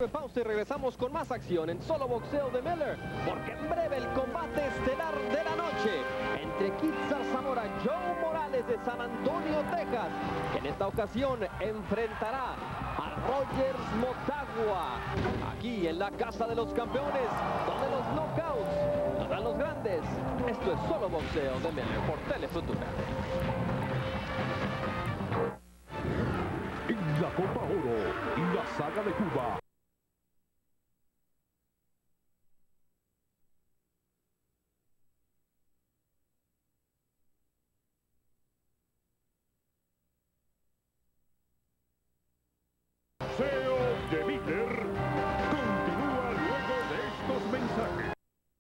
breve pausa y regresamos con más acción en Solo Boxeo de Miller, porque en breve el combate estelar de la noche entre Kid Zarzamora, Joe Morales de San Antonio, Texas, que en esta ocasión enfrentará a Rogers Motagua, aquí en la Casa de los Campeones, donde los knockouts nos dan los grandes. Esto es Solo Boxeo de Miller por Telefutura. En la Copa Oro y la Saga de Cuba. Boxeo de Miller continúa luego de estos mensajes.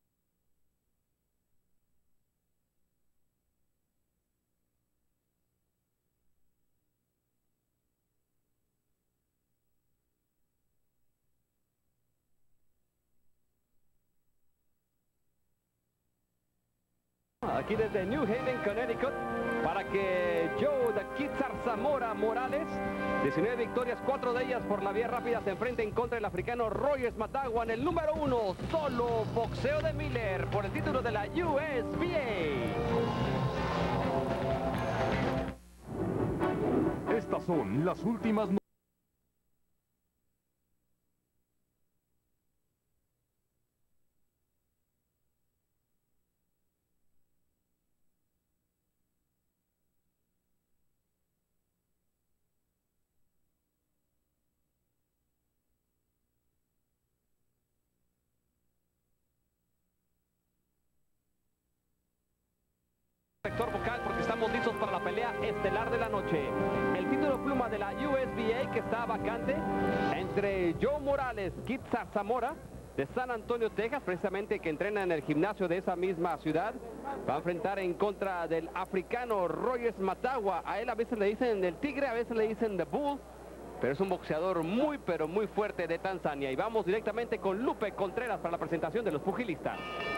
Aquí desde New Haven, Connecticut, para que Joe the Kid Zarzamora Morales, 19 victorias, 4 de ellas por la vía rápida, se enfrente en contra del africano Rogers Motagua en el número 1, Solo Boxeo de Miller, por el título de la USBA. Estas son las últimas noticias. Sector vocal, porque estamos listos para la pelea estelar de la noche. El título pluma de la USBA que está vacante entre Joe Morales, Kid Zarzamora de San Antonio, Texas, precisamente que entrena en el gimnasio de esa misma ciudad. Va a enfrentar en contra del africano Rogers Motagua. A él a veces le dicen el tigre, a veces le dicen the bull, pero es un boxeador muy pero muy fuerte de Tanzania. Y vamos directamente con Lupe Contreras para la presentación de los pugilistas.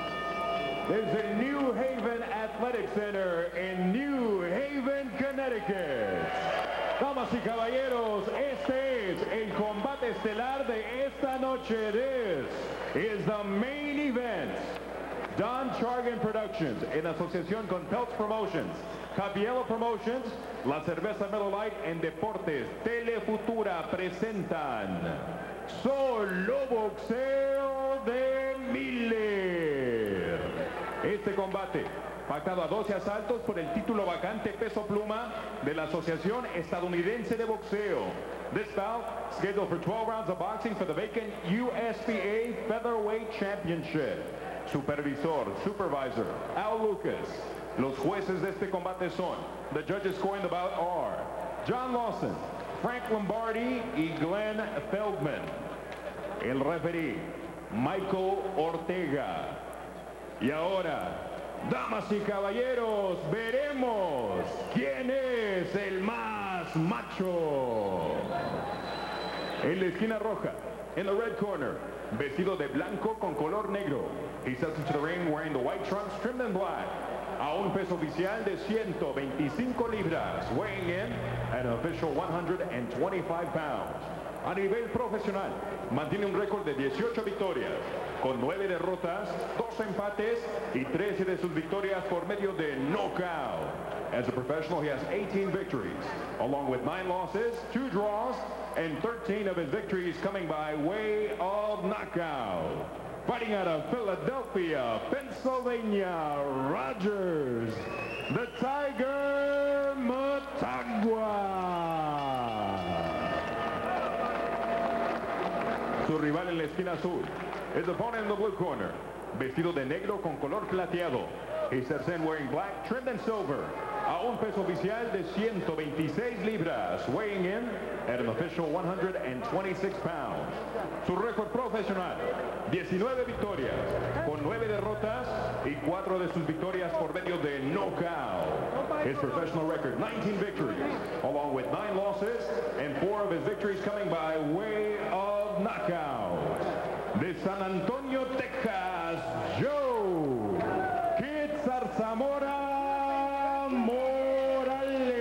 Desde el New Haven Athletic Center en New Haven, Connecticut. Damas y caballeros, este es el combate estelar de esta noche. This is the main event. Don Chargan Productions, en asociación con Peltz Promotions, Capiello Promotions, la cerveza Miller Lite en Deportes Telefutura presentan Solo Boxeo de Miller. Este combate, pactado a 12 asaltos por el título vacante peso pluma de la Asociación Estadounidense de Boxeo. This bout scheduled for 12 rounds of boxing for the vacant USBA Featherweight Championship. Supervisor, Al Lucas. Los jueces de este combate son, the judges scoring the bout are John Lawson, Frank Lombardi y Glenn Feldman. El referee, Michael Ortega. Y ahora, damas y caballeros, veremos quién es el más macho. En la esquina roja, in the red corner, vestido de blanco con color negro. He steps into the ring wearing the white trunks trimmed in black. A un peso oficial de 125 libras, weighing in at an official 125 pounds. A nivel profesional, mantiene un récord de 18 victorias, con 9 derrotas, 2 empates y 13 de sus victorias por medio de knockout. As a professional, he has 18 victories, along with 9 losses, 2 draws, and 13 of his victories coming by way of knockout. Fighting out of Philadelphia, Pennsylvania, Rogers, the Tiger Motagua. Su rival en la esquina azul, his opponent in the blue corner, vestido de negro con color plateado. He steps in wearing black, trimmed in silver. A un peso oficial de 126 libras, weighing in at an official 126 pounds. Su récord profesional, 19 victorias, con 9 derrotas y 4 de sus victorias por medio de knockout. His professional record, 19 victories, along with 9 losses, and 4 of his victories coming by way of knockout. De San Antonio, Texas, Joe Kid Zarzamora Morales.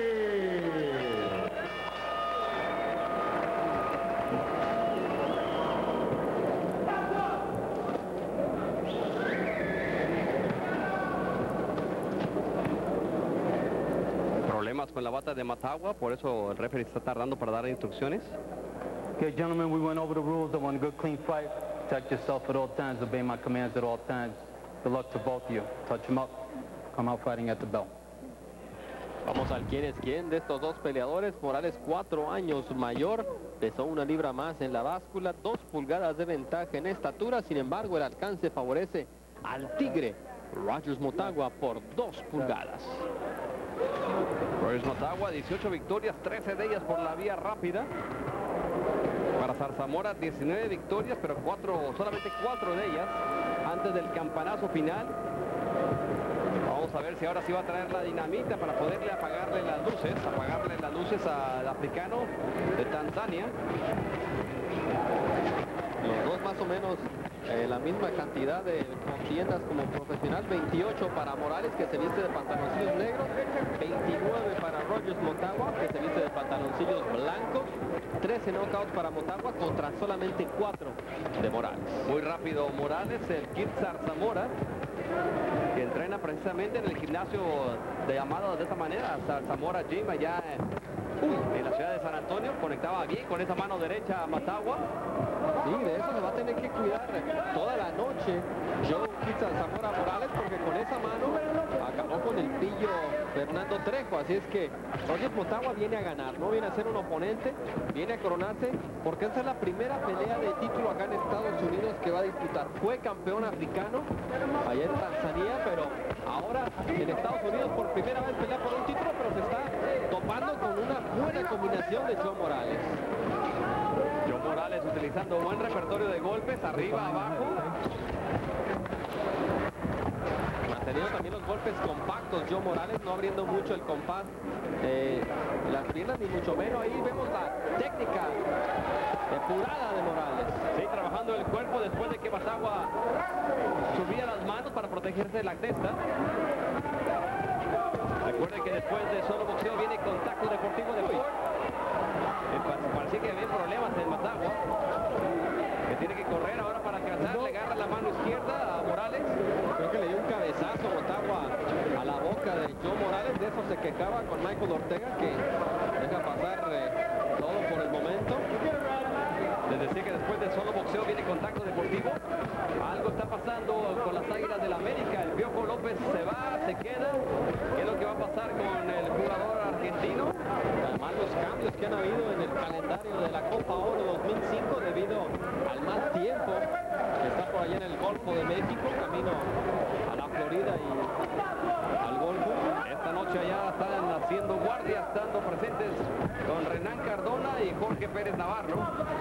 con la bata de Motagua, por eso el referee está tardando para dar instrucciones. Okay, gentlemen, we went over the rules. I want a good, clean fight. Protect yourself at all times. Obey my commands at all times. Good luck to both of you. Touch them up. Come out fighting at the bell. Vamos al quién es quién de estos dos peleadores. Morales 4 años mayor, pesó 1 libra más en la báscula, 2 pulgadas de ventaja en estatura. Sin embargo, el alcance favorece al tigre Rogers Motagua por 2 pulgadas. Rogers Motagua, 18 victorias, 13 de ellas por la vía rápida. Para Zarzamora, 19 victorias, pero solamente 4 de ellas antes del campanazo final. Vamos a ver si ahora sí va a traer la dinamita para poderle apagarle las luces al africano de Tanzania. Los dos más o menos la misma cantidad de contiendas como profesional. 28 para Morales, que se viste de pantaloncillos negros. 29 para Rogers Motagua, que se viste de pantaloncillos blancos. 13 knockouts para Motagua contra solamente 4 de Morales. Muy rápido Morales, el Kid Zarzamora, que entrena precisamente en el gimnasio llamado de esta manera, Zarzamora Gym, allá en la ciudad de San Antonio. Conectaba bien con esa mano derecha a Motagua. Sí, de eso se va a tener que cuidar toda la noche Joe Kid Zarzamora Morales, porque con esa mano acabó con el pillo Fernando Trejo. Así es que Rogers Motagua viene a ganar, no viene a ser un oponente, viene a coronarse, porque esta es la primera pelea de título acá en Estados Unidos que va a disputar. Fue campeón africano allá en Tanzania, pero ahora en Estados Unidos por primera vez pelea por un título, pero se está topando con una buena combinación de Joe Morales. Joe Morales utilizando buen repertorio de golpes, arriba, abajo. Manteniendo también los golpes compactos Joe Morales, no abriendo mucho el compás las piernas, ni mucho menos. Ahí vemos la técnica depurada de Morales. Sí, trabajando el cuerpo después de que Motagua subía las manos para protegerse de la testa. Recuerden que después de solo boxeo viene contacto deportivo de Ford. Parece que hay problemas en Motagua, que tiene que correr ahora para alcanzar. Le agarra la mano izquierda a Morales. Creo que le dio un cabezazo Motagua a la boca de Joe Morales. De eso se quejaba con Michael Ortega, que deja pasar todo por el momento. Les decía que después de solo boxeo viene contacto deportivo. Algo está pasando con las Águilas del América. El Piojo López se va, se queda. ¿Qué es lo que va a pasar con el jugador argentino? Además, los cambios que han habido en el calendario de la Copa Oro 2005 debido al mal tiempo que está por allá en el Golfo de México, camino a la Florida y al Golfo. Esta noche allá están haciendo guardia, estando presentes con Renán Cardona y Jorge Pérez Navarro.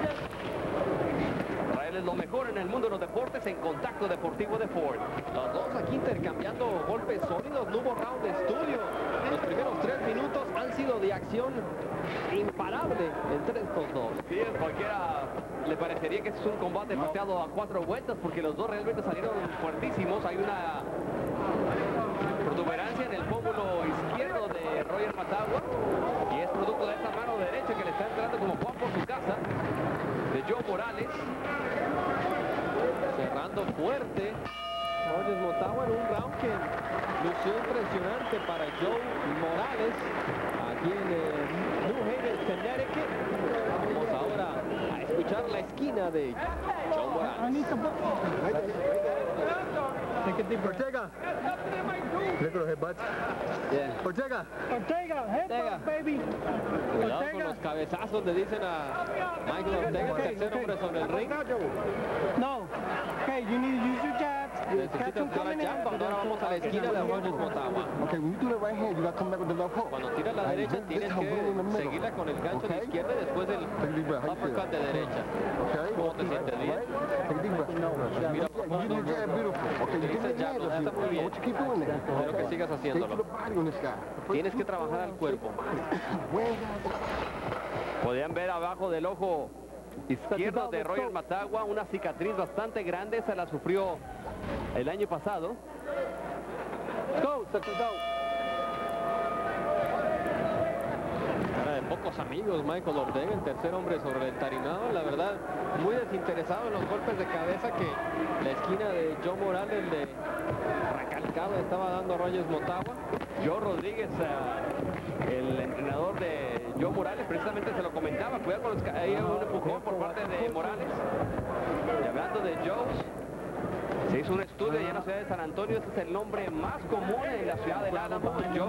Traerles lo mejor en el mundo de los deportes en Contacto Deportivo de Ford. Los dos aquí intercambiando golpes sólidos, no hubo round de estudio. Los primeros 3 minutos han sido de acción imparable entre estos dos. Sí, cualquiera le parecería que es un combate pateado a 4 vueltas, porque los dos realmente salieron fuertísimos. Hay una protuberancia en el pómulo izquierdo de Rogers Motagua, y es producto de esa mano derecha que le está entrando como Juan por su casa de Joe Morales. Cerrando fuerte Rogers Motagua en un round que lució impresionante para Joe Morales aquí en New Haven, Connecticut. Vamos ahora a escuchar la esquina de Joe Morales. Ortega. Look at los headbutts. Yeah. Ortega. Ortega, headbutt, baby. Cuidado con los cabezazos, le dicen a Michael Ortega, el tercer hombre sobre el ring. No. Okay, you need to use your jabs. Necesita entrar a jab. Ahora vamos a la esquina de Rogers Motagua. Okay, when you do the right hand, you got to come back with the left hook. Cuando tiras la derecha tienes que seguirla con el gancho de izquierda y después el uppercut de derecha. ¿Cómo te sientes? ¿Bien? Mira, utiliza el jab, está muy bien. Espero que sigas haciéndolo. Tienes que trabajar al cuerpo. Podían ver abajo del ojo izquierdo de Rogers Motagua una cicatriz bastante grande. Esa la sufrió el año pasado. Cara de poco pocos amigos Michael Ortega, el tercer hombre sobre el tarimado. La verdad, muy desinteresado en los golpes de cabeza que la esquina de Joe Morales le recalcaba, estaba dando a Rogers Motagua. Joe Rodríguez, el entrenador de Joe Morales, precisamente se lo comentaba, cuidado con los... Ahí un empujón por parte de Morales. Y hablando de Joe, se hizo un estudio allá en la ciudad de San Antonio. Este es el nombre más común en la ciudad del Álamo, Joe.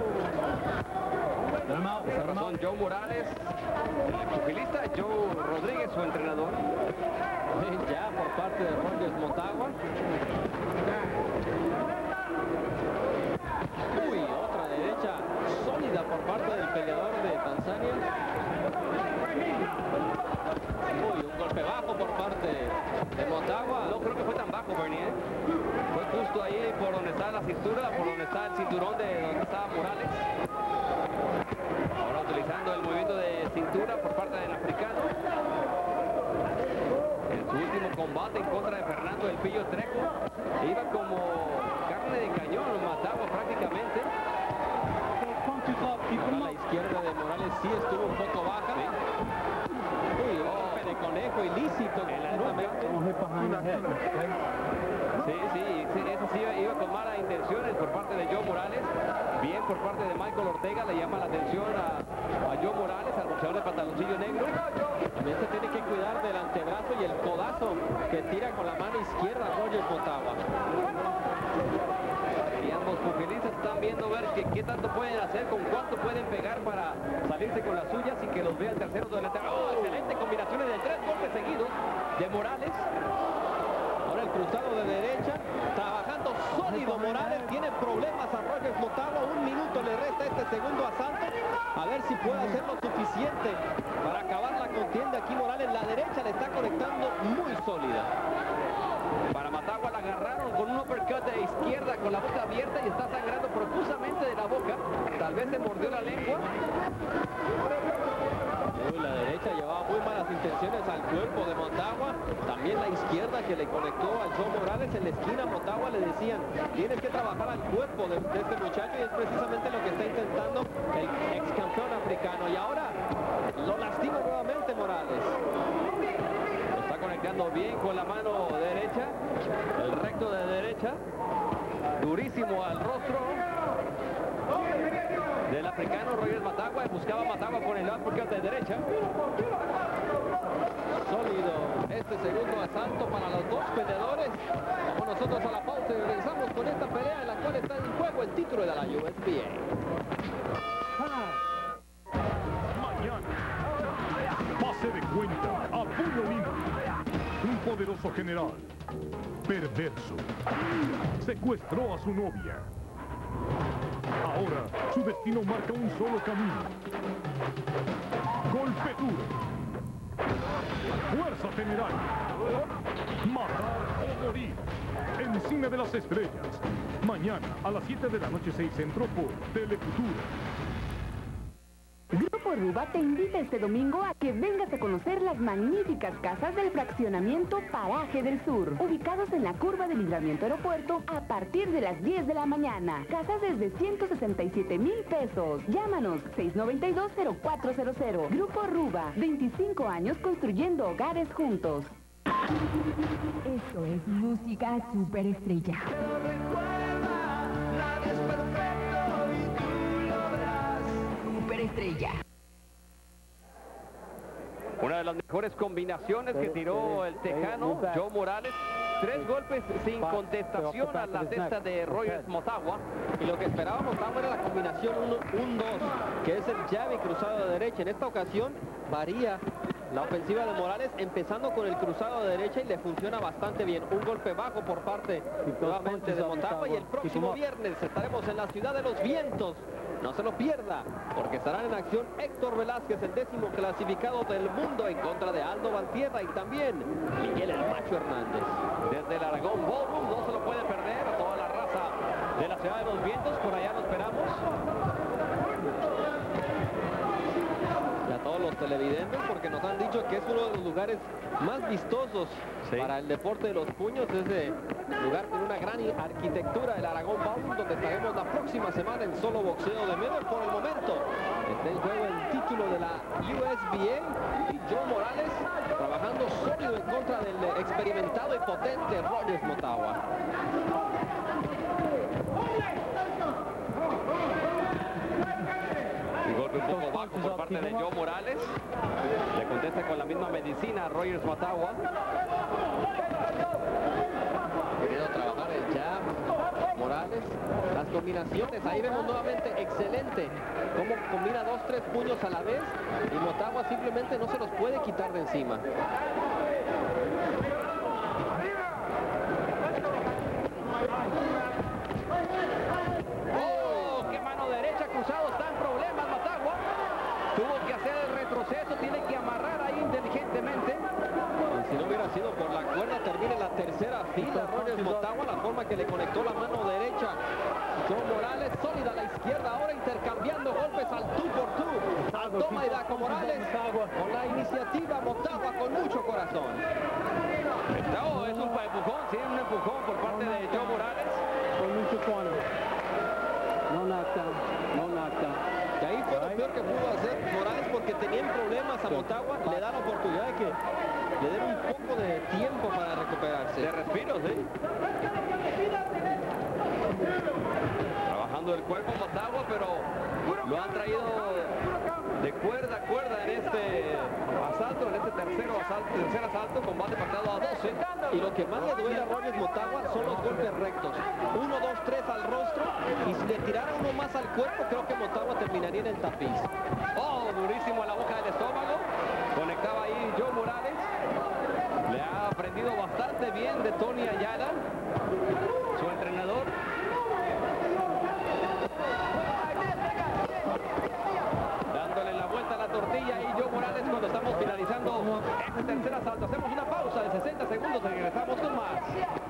Por esa razón, Joe Morales, el pugilista, Joe Rodríguez, su entrenador. Ya por parte de Rogers Motagua. Uy, otra derecha sólida por parte del peleador de Tanzania. Uy, un golpe bajo por parte de Motagua. No creo que fue tan bajo, Bernie, ¿eh? Fue justo ahí por donde está la cintura, por donde está el cinturón de donde estaba Morales. Ahora utilizando el movimiento de cintura por parte del africano. En su último combate en contra de Fernando El Pillo Trejo, iba como carne de cañón, Motagua prácticamente. Ahora la izquierda de Morales sí estuvo un poco baja. Uy, un golpe de conejo ilícito. Eso sí iba con malas intenciones por parte de Joe Morales. Bien por parte de Michael Ortega, le llama la atención a Joe Morales, al boxeador de pantaloncillo negro. También se tiene que cuidar del antebrazo y el codazo que tira con la mano izquierda Rogers Motagua. Y ambos pugilistas están viendo ver qué tanto pueden hacer, con cuánto pueden pegar para salirse con las suyas y que los vea el tercero del lateral. ¡Oh, excelente combinaciones de 3 golpes seguidos de Morales! Ahora el cruzado de derecha, trabajando sólido Morales, tiene problemas a Rogers Motagua. 1 minuto le resta este segundo asalto, a ver si puede hacer lo suficiente para acabar la contienda. Aquí Morales, la derecha le está conectando muy sólida. Para Motagua la agarraron con un uppercut de izquierda con la boca abierta y está sangrando profusamente de la boca. Tal vez se mordió la lengua. Uy, la derecha llevaba muy malas intenciones al cuerpo de Motagua. También la izquierda que le conectó a Joe Morales en la esquina. Motagua le decían, tienes que trabajar al cuerpo de este muchacho, y es precisamente lo que está intentando el ex campeón africano. Y ahora lo lastima nuevamente Morales. Lo está conectando bien con la mano derecha, el recto de derecha, durísimo al rostro del africano Rogers Motagua. Buscaba Motagua con el uppercut de derecha. Sólido este segundo asalto para los dos peleadores. Vamos nosotros a la pausa y regresamos con esta pelea en la cual está en juego el título de la USBA. Mañana, pase de cuenta a puño limpio. Un poderoso general, perverso, secuestró a su novia. Ahora, su destino marca un solo camino. Golpe duro. Fuerza general. Matar o morir. En Cine de las Estrellas. Mañana a las 7 de la noche, 6 Centro por Telefutura. Grupo Ruba te invita este domingo a que vengas a conocer las magníficas casas del fraccionamiento Paraje del Sur, ubicados en la curva del libramiento aeropuerto a partir de las 10 de la mañana. Casas desde 167,000 pesos. Llámanos 692-0400. Grupo Ruba, 25 años construyendo hogares juntos. Esto es música superestrella. Superestrella. Una de las mejores combinaciones que tiró el tejano Joe Morales. 3 golpes sin contestación a la cesta de Rogers Motagua. Y lo que esperaba Motagua era la combinación 1-1-2, que es el jab y cruzado de derecha. En esta ocasión varía la ofensiva de Morales, empezando con el cruzado de derecha, y le funciona bastante bien. Un golpe bajo por parte nuevamente de Motagua. Y el próximo viernes estaremos en la Ciudad de los Vientos. No se lo pierda, porque estarán en acción Héctor Velázquez, el 10º clasificado del mundo, en contra de Aldo Valtierra, y también Miguel El Macho Hernández. Desde el Aragón Ballroom, no se lo puede perder. A toda la raza de la Ciudad de los Vientos, por allá lo esperamos. Y a todos los televidentes, porque nos han dicho que es uno de los lugares más vistosos para el deporte de los puños. Ese lugar tiene una gran arquitectura, el Aragón Ballroom, donde estaremos la próxima semana en Solo Boxeo de Medio. Por el momento está en juego el título de la USBA y Joe Morales trabajando sólido en contra del experimentado y potente Rogers Motagua. Un golpe un poco bajo por parte de Joe Morales. Le contesta con la misma medicina a Rogers Motagua. Queriendo trabajar el jab, Morales. Las combinaciones, ahí vemos nuevamente excelente cómo combina 2-3 puños a la vez y Motagua simplemente no se los puede quitar de encima. ¡Oh! ¡Qué mano derecha cruzado! Está en problemas Motagua. Tuvo que hacer el retroceso, tiene que amarrar ahí inteligentemente. Y si no hubiera sido por la cuerda, termina en la tercera fila Rogers Motagua, la forma que le conectó la mano derecha. Joe Morales, sólida a la izquierda, ahora intercambiando golpes al tú por tú. Al toma y daca Morales, con la iniciativa Motagua con mucho corazón. Oh, es un empujón, sí, un empujón por parte de Joe Morales. Con mucho corner. No knockdown, no knockdown. Y ahí fue lo peor que pudo hacer Morales, porque tenían problemas a Motagua, le da la oportunidad de que le den un poco de tiempo para recuperarse. De respiro, sí. Trabajando el cuerpo Motagua, pero lo han traído de cuerda a cuerda en este asalto, en este tercer asalto, combate pactado a 12. Y lo que más le duele a Rogers Motagua son los golpes rectos. 1, 2, 3 al rostro, y si le tirara uno más al cuerpo, creo que Motagua terminaría en el tapiz. Oh, durísimo a la boca del estómago. Conectaba ahí Joe Morales. Le ha aprendido bastante bien de Tony Ayala, su entrenador. Dándole la vuelta a la tortilla y Joe Morales cuando estamos finalizando este tercer asalto. Hacemos una pausa de 60 segundos y regresamos con más.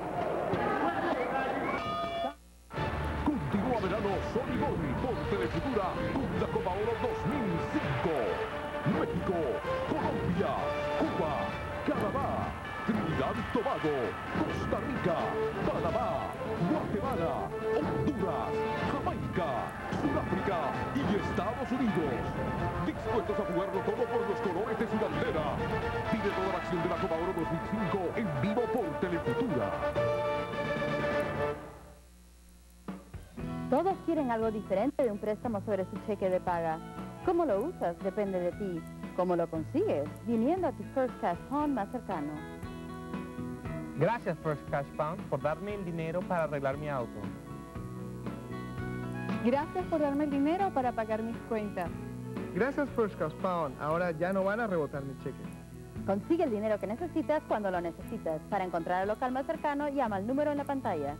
Continúa verano Soligón por Telefutura con la Copa Oro 2005. México, Colombia, Cuba, Canadá, Trinidad y Tobago, Costa Rica, Panamá, Guatemala, Honduras, Jamaica, Sudáfrica y Estados Unidos. Dispuestos a jugarlo todo por los colores de su bandera. Pide toda la acción de la Copa Oro 2005 en vivo por Telefutura. Todos quieren algo diferente de un préstamo sobre su cheque de paga. Cómo lo usas depende de ti. ¿Cómo lo consigues? Viniendo a tu First Cash Pawn más cercano. Gracias First Cash Pound por darme el dinero para arreglar mi auto. Gracias por darme el dinero para pagar mis cuentas. Gracias First Cash Pound. Ahora ya no van a rebotar mi cheque. Consigue el dinero que necesitas cuando lo necesitas. Para encontrar el local más cercano, llama al número en la pantalla.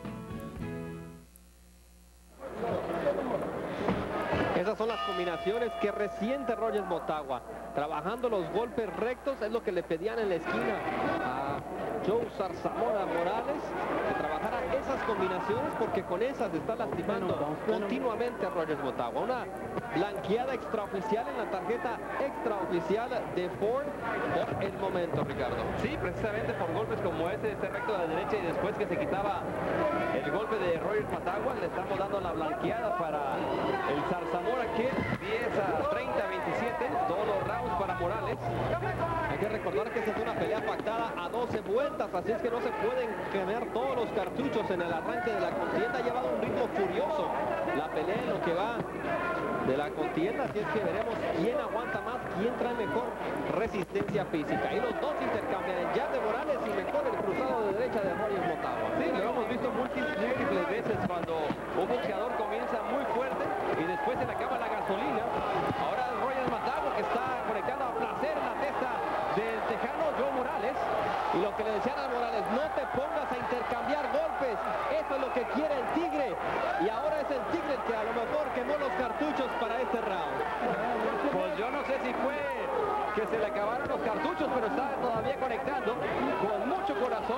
Esas son las combinaciones que resiente Rogers Motagua. Trabajando los golpes rectos es lo que le pedían en la esquina a Joe Zarzamora Morales, que trabajara esas combinaciones, porque con esas está lastimando continuamente a Rogers Motagua. Una blanqueada extraoficial en la tarjeta extraoficial de Ford por el momento, Ricardo. Sí, precisamente por golpes como este recto de derecha y después que se quitaba el golpe de Rogers Motagua, le estamos dando la blanqueada para el Zarzamora, que empieza 30-27, todos los rounds para Morales. Hay que recordar que esta es una pelea pactada a 12 vueltas, así es que no se pueden quemar todos los cartuchos en el arranque de la contienda. Ha llevado un ritmo furioso la pelea en lo que va de la contienda, así es que veremos quién aguanta más, quién trae mejor resistencia física. Y los dos intercambian el jab de Morales y mejor el cruzado de derecha de Rogers Motagua. Sí, lo hemos visto múltiples veces cuando un boxeador comienza muy fuerte y después se le acaba la gasolina. Ahora Rogers Motagua, que está conectando a placer en la testa del tejano Joe Morales. Y lo que le decían a Morales, no te pongas a intercambiar golpes, eso es lo que quiere el Tigre. Y ahora es el Tigre el que a lo mejor quemó los cartuchos para este round. Pues yo no sé si fue que se le acabaron los cartuchos, pero está todavía conectando con mucho corazón.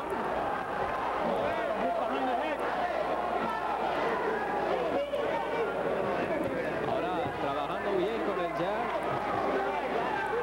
Ahora trabajando bien con el jab.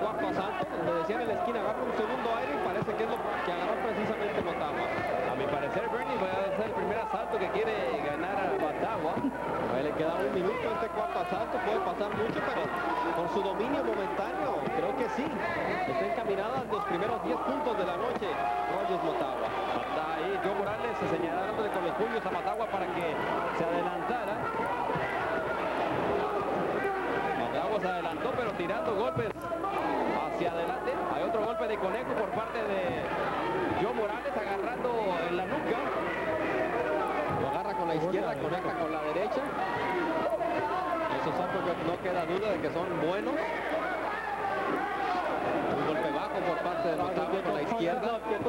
cuarto asalto, donde decían en la esquina, agarra un segundo aire y parece que es lo que agarró precisamente Motagua. A mi parecer, Bernie va a ser el primer asalto que quiere ganar a Motagua. A ver, le queda un minuto a este cuarto asalto, puede pasar mucho, pero con su dominio momentáneo, creo que sí. Está encaminada a los primeros 10 puntos de la noche, Rogers Motagua. Hasta ahí, Joe Morales señalándole con los puños a Motagua para que se adelantara. Motagua se adelantó, pero tirando golpes hacia adelante. Hay otro golpe de conejo por parte de Joe Morales, agarrando en la nuca. Lo agarra con la izquierda, conecta con la derecha. Esos saltos no queda duda de que son buenos. Un golpe bajo por parte de Motagua con la izquierda.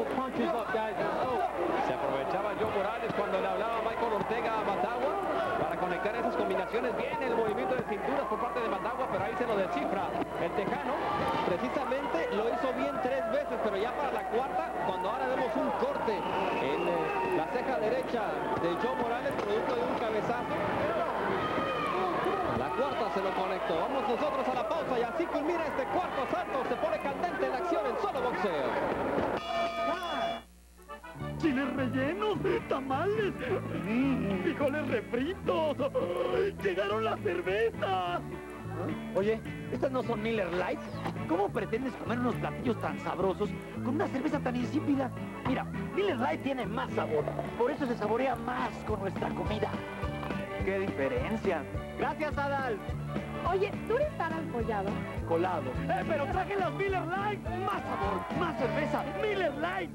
Se aprovechaba Joe Morales cuando le hablaba Michael Ortega a Motagua para conectar esas combinaciones. Bien el movimiento de cinturas por parte de Motagua, pero ahí se lo descifra el tejano. Precisamente lo hizo bien 3 veces, pero ya para la cuarta, cuando ahora vemos un corte en la ceja derecha de Joe Morales, producto de un cabezazo. La cuarta se lo conectó. Vamos nosotros a la pausa y así culmina este cuarto asalto. Se pone candente la acción en solo boxeo. Chiles rellenos, tamales, frijoles refritos. Llegaron las cervezas. Oye, ¿estas no son Miller Lite? ¿Cómo pretendes comer unos platillos tan sabrosos con una cerveza tan insípida? Mira, Miller Lite tiene más sabor, por eso se saborea más con nuestra comida. ¡Qué diferencia! ¡Gracias, Adal! Oye, ¿tú eres tan Collado? Colado. Pero traje las Miller Lite. Más sabor, más cerveza, Miller Lite.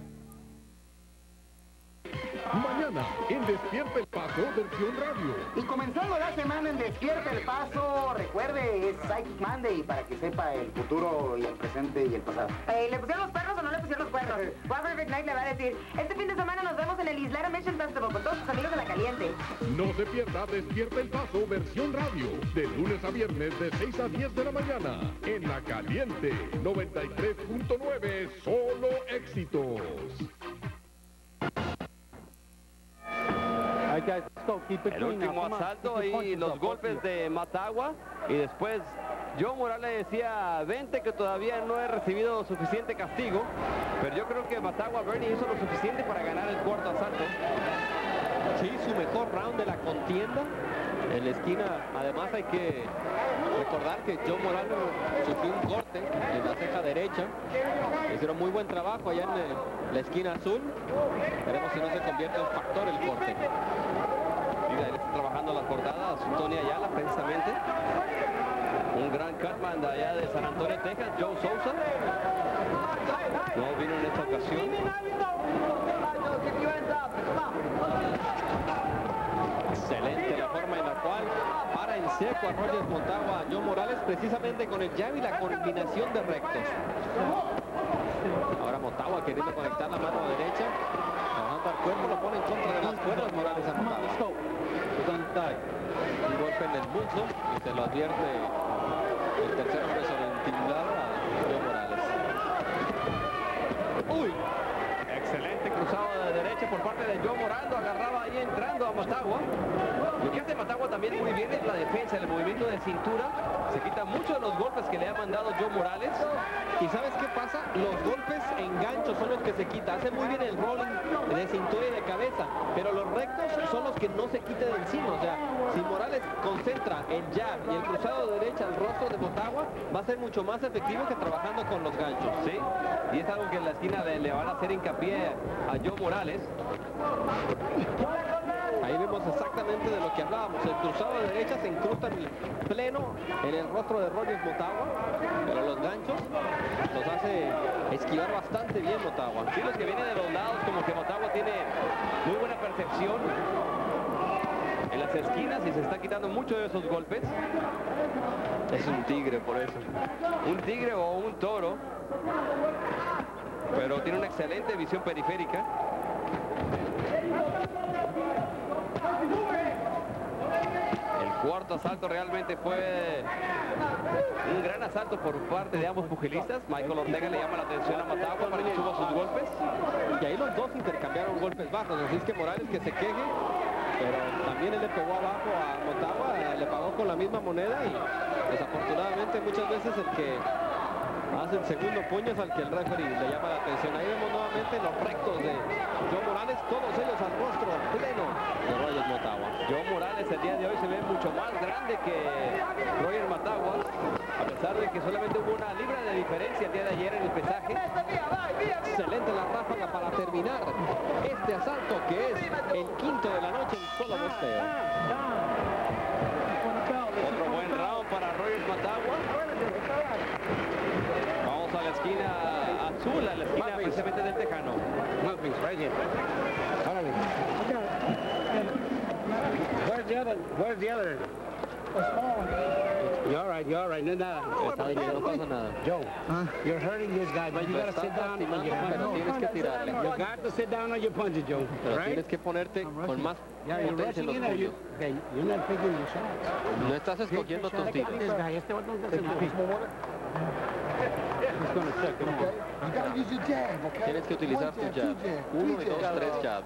Mañana, en Despierta el Paso, versión radio. Y comenzando la semana en Despierta el Paso, recuerde, es Psychic Monday para que sepa el futuro y el presente y el pasado. ¿Le pusieron los perros o no le pusieron los cuernos? Perfect Night le va a decir, este fin de semana nos vemos en el Islero Mission Festival con todos sus amigos de La Caliente. No se pierda Despierta el Paso, versión radio, de lunes a viernes de 6 a 10 de la mañana, en La Caliente, 93.9, solo éxitos. El último asalto y los golpes de Motagua, y después Joe Morales decía, vente que todavía no he recibido suficiente castigo, pero yo creo que Motagua Bernie hizo lo suficiente para ganar el cuarto asalto. Sí, su mejor round de la contienda. En la esquina, además hay que recordar que Joe Morales sufrió un corte en la ceja derecha. Hicieron muy buen trabajo allá en la esquina azul. Veremos si no se convierte en factor el corte. Mira, él está trabajando las cortadas, Tony Ayala precisamente. Un gran catman de allá de San Antonio, Texas, Joe Sousa. No vino en esta ocasión. Excelente la forma en la cual para en seco a Rogers Motagua, Joe Morales, precisamente con el jab y la combinación de rectos. Ahora Motagua queriendo conectar la mano derecha, trabajando al cuerpo, lo pone en contra de las cuerdas Morales a Motagua. Un golpe en el muslo y se lo advierte el tercer hombre sobre el timbrado a Joe Morales. ¡Uy! Excelente cruzado de derecha por parte de Joe Morales, agarraba ahí entrando a Motagua. Lo que hace Motagua también muy bien es la defensa, el movimiento de cintura. Se quita mucho de los golpes que le ha mandado Joe Morales. ¿Y sabes qué pasa? Los golpes en gancho son los que se quita. Hace muy bien el rolling de cintura y de cabeza, pero los rectos son los que no se quita de encima. O sea, si Morales concentra el jab y el cruzado de derecha al rostro de Motagua, va a ser mucho más efectivo que trabajando con los ganchos. Sí, y es algo que en la esquina le van a hacer hincapié a Joe Morales. Ahí vemos exactamente de lo que hablábamos. El cruzado de derecha se incrusta en pleno en el rostro de Rogers Motagua, pero los ganchos los hace esquivar bastante bien Motagua. Sí, los que vienen de los lados, como que Motagua tiene muy buena percepción en las esquinas y se está quitando mucho de esos golpes. Es un tigre por eso. Un tigre o un toro, pero tiene una excelente visión periférica. El cuarto asalto realmente fue un gran asalto por parte de ambos pugilistas. Michael Ortega le llama la atención a Motagua para que suba sus golpes. Y ahí los dos intercambiaron golpes bajos. Así es que Morales que se queje, pero también él le pegó abajo a Motagua, le pagó con la misma moneda y desafortunadamente muchas veces el que Hace el segundo puño al que el referee le llama la atención. Ahí vemos nuevamente los rectos de Joe Morales, todos ellos al rostro pleno de Roger Motagua. Joe Morales el día de hoy se ve mucho más grande que Roger Motagua, a pesar de que solamente hubo una libra de diferencia el día de ayer en el pesaje. Excelente la ráfaga para terminar este asalto, que es el quinto de la noche en solo boxeo. Otro buen round para Roger Motagua. Vamos a la esquina azul, a la esquina precisamente del Tejano. Where's the other? You're all right. No pasa nada. Joe, you're hurting this guy, but you gotta sit down on your punches. Tienes que tirarle. You got to sit down on your punches, Joe. Pero tienes que ponerte con más potencia en los puños. You're not picking your shots. No estás escogiendo tus tiros. Tienes que utilizar tu jab. 1, 2, 3 jabs.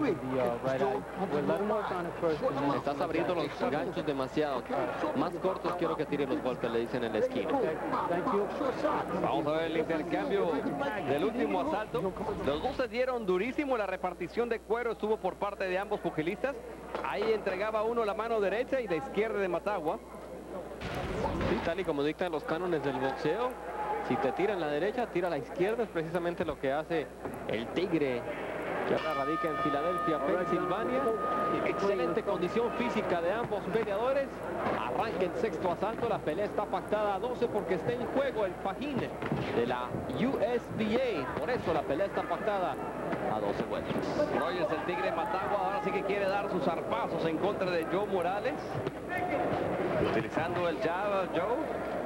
Estás abriendo los ganchos demasiado. Más cortos quiero que tire los golpes, le dicen en la esquina. Vamos a ver el intercambio del último asalto. Los dos se dieron durísimo. La repartición de cuero estuvo por parte de ambos pugilistas. Ahí entregaba uno la mano derecha y la izquierda de Motagua. Sí, tal y como dictan los cánones del boxeo, si te tiran la derecha, tira a la izquierda. Es precisamente lo que hace el Tigre, que ahora radica en Filadelfia, Pensilvania. Excelente condición física de ambos peleadores. Arranca el sexto asalto. La pelea está pactada a 12 porque está en juego el fajín de la USBA. Por eso la pelea está pactada a 12 vueltas. Rogers, el Tigre Motagua, ahora sí que quiere dar sus zarpazos en contra de Joe Morales. Utilizando el jab, Joe.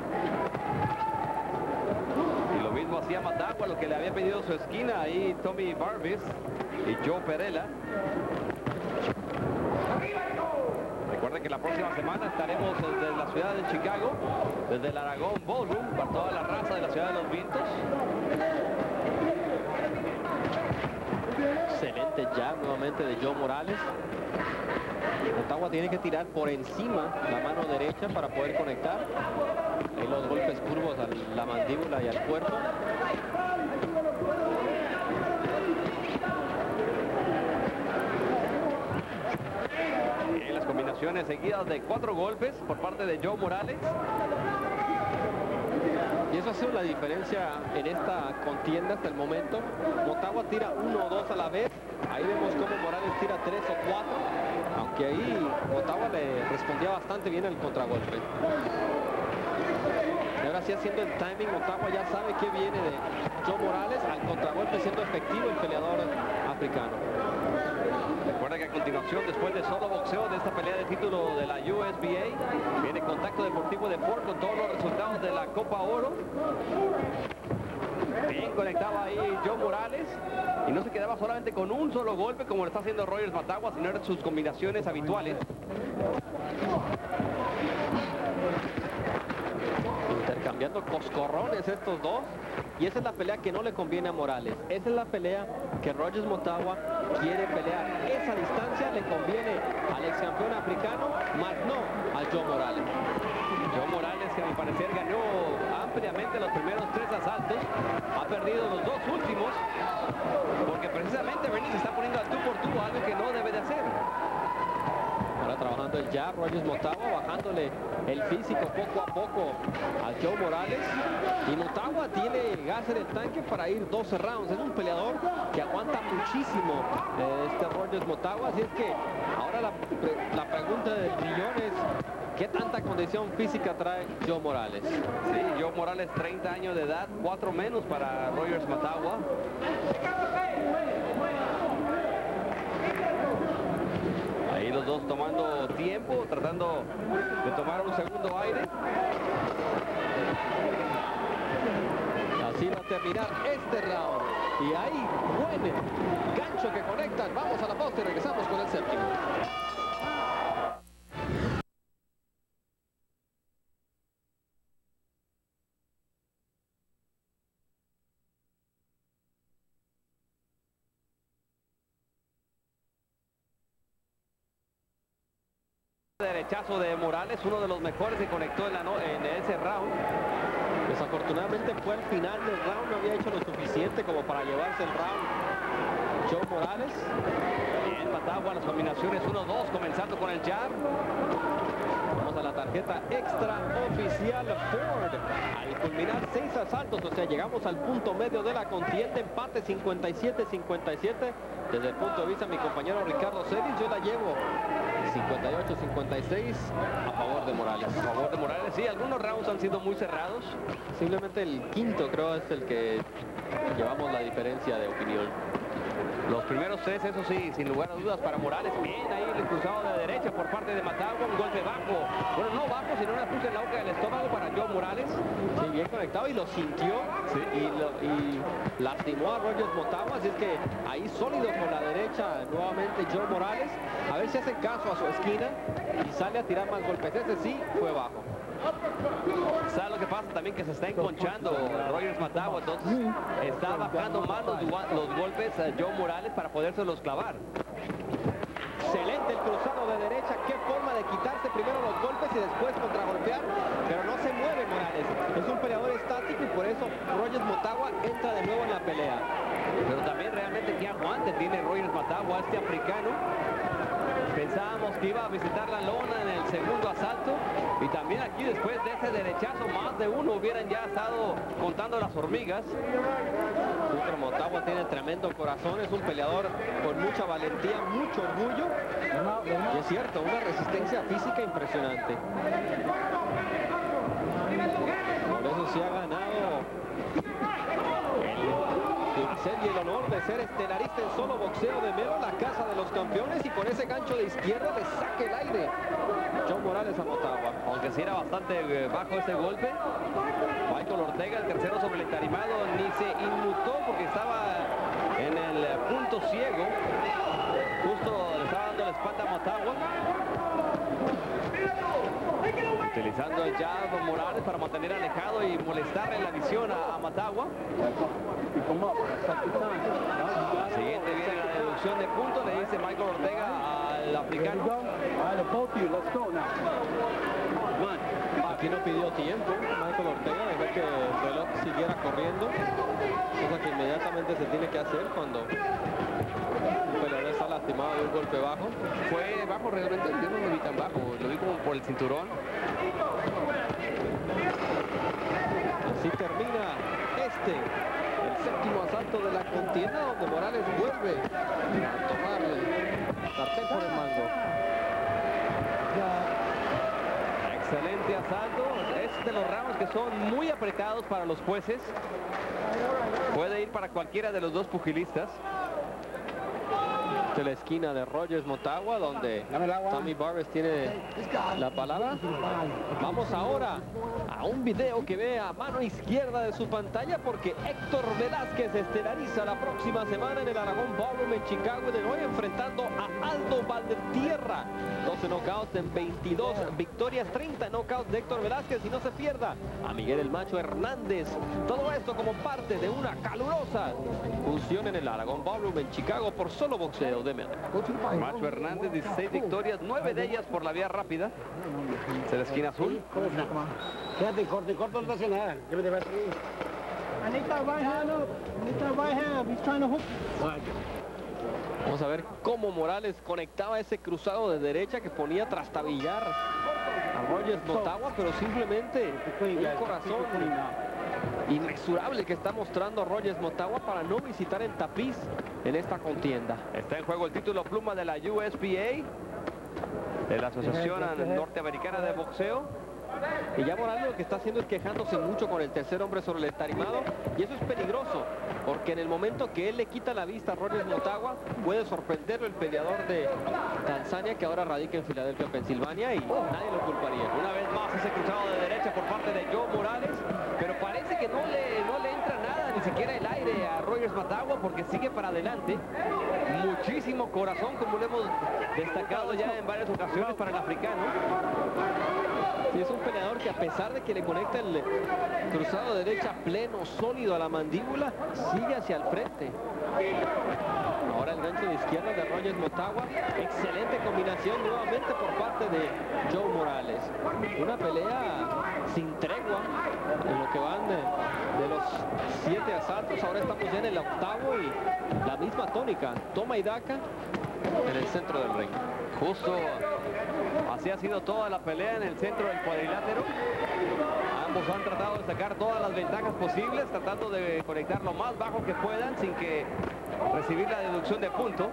Y lo mismo hacía Motagua, lo que le había pedido su esquina ahí Tommy Barvis y Joe Perella. Recuerden que la próxima semana estaremos desde la ciudad de Chicago, desde el Aragón Ballroom, para toda la raza de la ciudad de los vientos. Excelente jab nuevamente de Joe Morales. Motagua tiene que tirar por encima la mano derecha para poder conectar. Ahí los golpes curvos a la mandíbula y al cuerpo. Y las combinaciones seguidas de 4 golpes por parte de Joe Morales. Y eso ha sido la diferencia en esta contienda hasta el momento. Motagua tira 1 o 2 a la vez. Ahí vemos cómo Morales tira 3 o 4. Aunque ahí Motagua le respondía bastante bien el contragolpe. Y ahora sí, haciendo el timing, Motagua ya sabe que viene de Joe Morales al contragolpe, siendo efectivo el peleador africano. Recuerda que a continuación, después de solo boxeo de esta pelea de título de la USBA, viene Contacto Deportivo de Ford con todos los resultados de la Copa Oro. Bien conectaba ahí Joe Morales y no se quedaba solamente con un solo golpe como lo está haciendo Rogers Motagua, sino en sus combinaciones habituales. Intercambiando coscorrones estos dos, y esa es la pelea que no le conviene a Morales. Esa es la pelea que Rogers Motagua quiere pelear. Esa distancia le conviene al ex campeón africano, más no a Joe Morales. Joe Morales, que a mi parecer ganó ampliamente los primeros 3 asaltos, ha perdido los 2 últimos porque precisamente Bernie se está poniendo al tú por tú, algo que no debe de hacer. Ahora trabajando el jab, Rogers Motagua bajándole el físico poco a poco a Joe Morales, y Motagua tiene gas en el tanque para ir 12 rounds. Es un peleador que aguanta muchísimo este Rogers Motagua, así es que ahora la pregunta del millón es: ¿qué tanta condición física trae Joe Morales? Sí, Joe Morales, 30 años de edad, 4 menos para Rogers Motagua. Ahí los dos tomando tiempo, tratando de tomar un segundo aire. Así va a terminar este round. Y ahí, buen gancho que conectan. Vamos a la pausa y regresamos con el séptimo. Derechazo de Morales, uno de los mejores que conectó en ese round. Desafortunadamente fue al final del round, no había hecho lo suficiente como para llevarse el round Joe Morales. Bien, Matagua, las combinaciones 1-2, comenzando con el jab. Vamos a la tarjeta extra oficial Ford. Al culminar 6 asaltos, o sea, llegamos al punto medio de la contienda, empate 57-57. Desde el punto de vista de mi compañero Ricardo Celis, yo la llevo 58-56 a favor de Morales. A favor de Morales, sí, algunos rounds han sido muy cerrados. Simplemente el quinto creo es el que llevamos la diferencia de opinión. Los primeros 3, eso sí, sin lugar a dudas para Morales. Bien, ahí el cruzado de derecha por parte de Matagua, un golpe bajo. Bueno, no bajo, sino una puse en la boca del estómago para Joe Morales. Sí, bien conectado y lo sintió, sí. y lastimó a Rogers Matagua, así es que ahí sólido por la derecha nuevamente Joe Morales. A ver si hace caso a su esquina y sale a tirar más golpes. Ese sí fue bajo. ¿Sabe lo que pasa también? Que se está enconchando Rogers Matagua, entonces está bajando más los golpes a Joe Morales para podérselos clavar. Excelente el cruzado de derecha, qué forma de quitarse primero los golpes y después contragolpear, pero no se mueve Morales. Es un peleador estático y por eso Rogers Matagua entra de nuevo en la pelea. Pero también realmente qué aguante tiene Rogers Matagua, este africano. Pensábamos que iba a visitar la lona en el segundo asalto y también aquí después de ese derechazo más de uno hubieran ya estado contando las hormigas. Pero Matagua tiene tremendo corazón, es un peleador con mucha valentía, mucho orgullo y es cierto, una resistencia física impresionante. Por eso se ha ganado el placer y el honor de ser estelarista en solo boxeo de Mero, la casa de los campeones, y con ese gancho de izquierda le saca el aire Joe Morales a Matagua. Aunque sí era bastante bajo este golpe. Michael Ortega, el tercero sobre el entarimado, ni se inmutó porque estaba en el punto ciego. Justo le estaba dando la espalda a Matagua. Utilizando el jab Morales para mantener alejado y molestarle la visión a Matagua. Siguiente viene la deducción de puntos, le dice Michael Ortega al africano. Aquí no pidió tiempo Michael Ortega, dejó que el reloj siguiera corriendo, cosa que inmediatamente se tiene que hacer cuando un peleador está lastimado de un golpe bajo. Fue bajo realmente, yo no lo vi tan bajo, lo vi como por el cinturón. Así termina el séptimo asalto de la contienda, donde Morales vuelve a tomar el sartén por el mango. Excelente asalto, es de los rounds que son muy apretados para los jueces. Puede ir para cualquiera de los dos pugilistas. De la esquina de Rogers Matagua, donde Tommy Barbers tiene la palabra. Vamos ahora a un video que ve a mano izquierda de su pantalla, porque Héctor Velázquez estelariza la próxima semana en el Aragón Ballroom en Chicago, Illinois, enfrentando a Aldo Valdertierra. 12 knockouts en 22 victorias, 30 knockouts de Héctor Velázquez, y no se pierda a Miguel el Macho Hernández. Todo esto como parte de una calurosa función en el Aragón Ballroom en Chicago por Solo Boxeo de México. Macho Hernández, 16 victorias, 9 de ellas por la vía rápida. De la esquina azul. Quédate corto, no te hace nada. I need that right hand up. I need that right hand. He's trying to hook. Vamos a ver cómo Morales conectaba ese cruzado de derecha que ponía a trastabillar a Rogers Matagua, pero simplemente un corazón inexorable que está mostrando Rogers Matagua para no visitar el tapiz en esta contienda. Está en juego el título pluma de la USBA, de la Asociación Norteamericana de Boxeo. Y ya Morales lo que está haciendo es quejándose mucho con el tercer hombre sobre el entarimado, y eso es peligroso, porque en el momento que él le quita la vista a Rogers Matagua, puede sorprenderlo el peleador de Tanzania, que ahora radica en Filadelfia, Pensilvania, y nadie lo culparía. Una vez más ese cruzado de derecha por parte de Joe Morales, pero parece que no le entra nada, ni siquiera el aire a Rogers Matagua, porque sigue para adelante. Muchísimo corazón, como lo hemos destacado ya en varias ocasiones para el africano. Y es un peleador que, a pesar de que le conecta el cruzado de derecha pleno, sólido a la mandíbula, sigue hacia el frente. Ahora el gancho de izquierda. izquierda de Rogers Motagua. Excelente combinación nuevamente por parte de Joe Morales. Una pelea sin tregua en lo que van de los 7 asaltos. Ahora estamos ya en el octavo y la misma tónica. Toma y daca en el centro del ring. Justo así ha sido toda la pelea en el centro del cuadrilátero. Ambos han tratado de sacar todas las ventajas posibles, tratando de conectar lo más bajo que puedan sin que recibir la deducción de punto.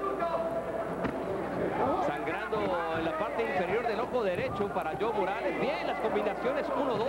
Sangrando en la parte inferior del ojo derecho para Joe Morales. Bien, las combinaciones 1-2.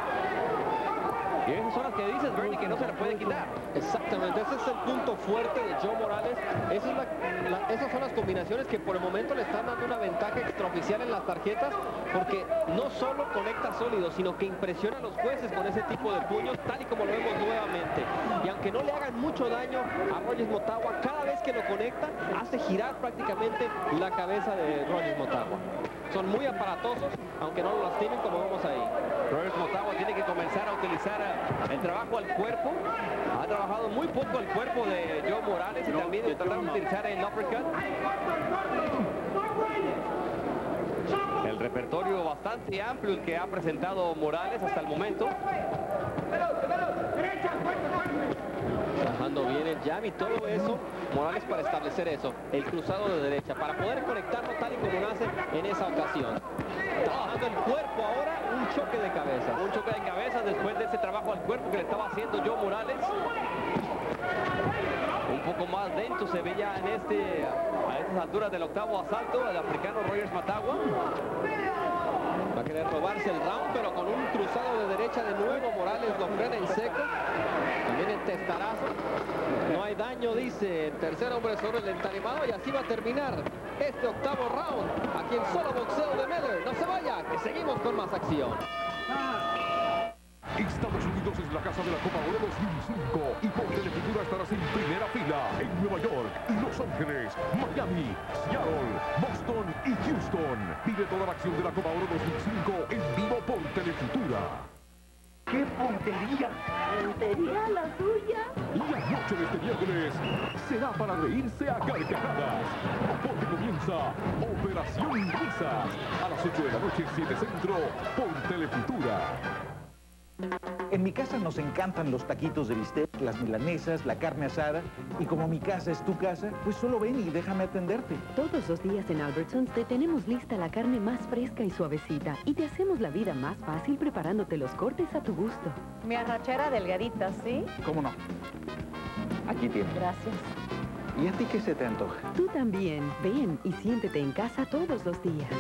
Y esas son las que dices, Bernie, que no se le puede quitar. Exactamente, ese es el punto fuerte de Joe Morales. Esas son las combinaciones que por el momento le están dando una ventaja extraoficial en las tarjetas, porque no solo conecta sólido, sino que impresiona a los jueces con ese tipo de puños, tal y como lo vemos nuevamente. Y aunque no le hagan mucho daño a Rogers Motagua, cada vez que lo conecta, hace girar prácticamente la cabeza de Rogers Motagua. Son muy aparatosos, aunque no lo lastimen, como vemos ahí. Rogers Motagua tiene que comenzar a utilizar el trabajo al cuerpo. Ha trabajado muy poco el cuerpo de Joe Morales y también tratar de utilizar el uppercut. El repertorio bastante amplio el que ha presentado Morales hasta el momento. Trabajando bien el jab y todo eso, Morales para establecer eso, el cruzado de derecha, para poder conectarlo tal y como nace en esa ocasión. Trabajando el cuerpo ahora, un choque de cabeza. Un choque de cabeza después de ese trabajo al cuerpo que le estaba haciendo Joe Morales. Un poco más lento se ve ya a estas alturas del octavo asalto el africano Rogers Motagua. Va a querer robarse el round, pero con un cruzado de derecha de nuevo Morales lo frena en seco. También el testarazo. No hay daño, dice el tercer hombre sobre el entarimado, y así va a terminar este octavo round aquí en Solo Boxeo de Miller. No se vaya, que seguimos con más acción. Estados Unidos es la casa de la Copa Oro 2005 y por Telefutura estarás en primera fila en Nueva York, Los Ángeles, Miami, Seattle, Boston y Houston. Vive toda la acción de la Copa Oro 2005 en vivo por Telefutura. ¡Qué puntería! ¿Puntería la suya? La noche de este miércoles será para reírse a carcajadas, porque comienza Operación Risas a las 8 de la noche, 7 Centro, por Telefutura. En mi casa nos encantan los taquitos de bistec, las milanesas, la carne asada. Y como mi casa es tu casa, pues solo ven y déjame atenderte. Todos los días en Albertsons te tenemos lista la carne más fresca y suavecita. Y te hacemos la vida más fácil preparándote los cortes a tu gusto. Mi arrachera delgadita, ¿sí? ¿Cómo no? Aquí tienes. Gracias. ¿Y a ti qué se te antoja? Tú también. Ven y siéntete en casa todos los días.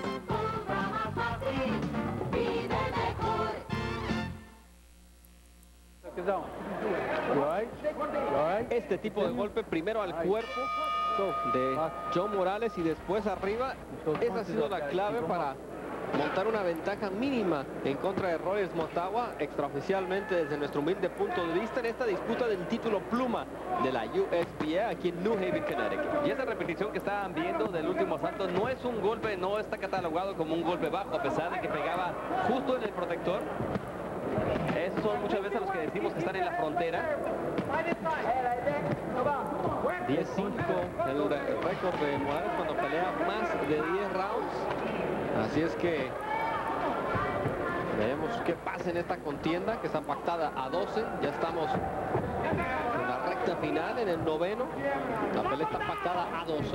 Este tipo de golpe primero al cuerpo de Joe Morales y después arriba, esa ha sido la clave para montar una ventaja mínima en contra de Rogers Motagua, extraoficialmente desde nuestro humilde punto de vista en esta disputa del título pluma de la USBA aquí en New Haven, Connecticut. Y esa repetición que estaban viendo del último asalto no es un golpe, no está catalogado como un golpe bajo, a pesar de que pegaba justo en el protector. Esos son muchas veces los que decimos que están en la frontera. 10-5 el récord de Morales cuando pelea más de 10 rounds. Así es que veremos qué pasa en esta contienda que está pactada a 12. Ya estamos en la recta final, en el noveno. La pelea está pactada a 12.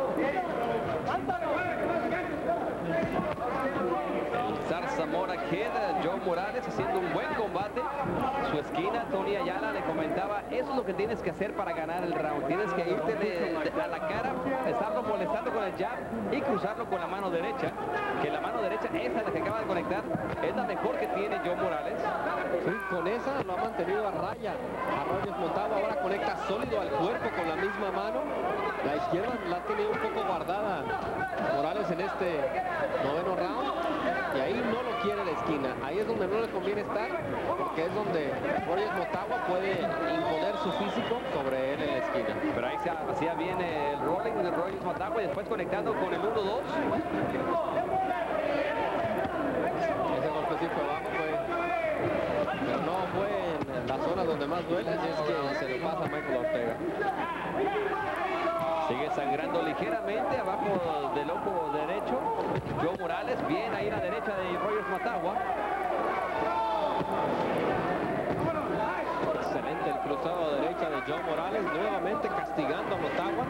Zarzamora queda, Joe Morales haciendo un buen combate. Su esquina, Tony Ayala le comentaba, eso es lo que tienes que hacer para ganar el round. Tienes que irte a la cara, estarlo molestando con el jab y cruzarlo con la mano derecha. Que la mano derecha, esa la que acaba de conectar, es la mejor que tiene Joe Morales. Sí, con esa lo ha mantenido a raya a Rogers Motagua. Ahora conecta sólido al cuerpo con la misma mano. La izquierda la ha tenido un poco guardada Morales en este noveno round. Y ahí no lo quiere la esquina. Ahí es donde no le conviene estar, porque es donde Rogers Motagua puede imponer su físico sobre él en la esquina. Pero ahí se hacía bien el rolling de Rogers Motagua y después conectando con el 1-2. Ese golpe sí fue abajo, pero no fue en la zona donde más duele, así es que se le pasa a Michael Ortega. Sigue sangrando ligeramente abajo del ojo derecho. Joe Morales, bien ahí a la derecha de Rogers Motagua. Excelente el cruzado a derecha de Joe Morales, nuevamente castigando a Motagua.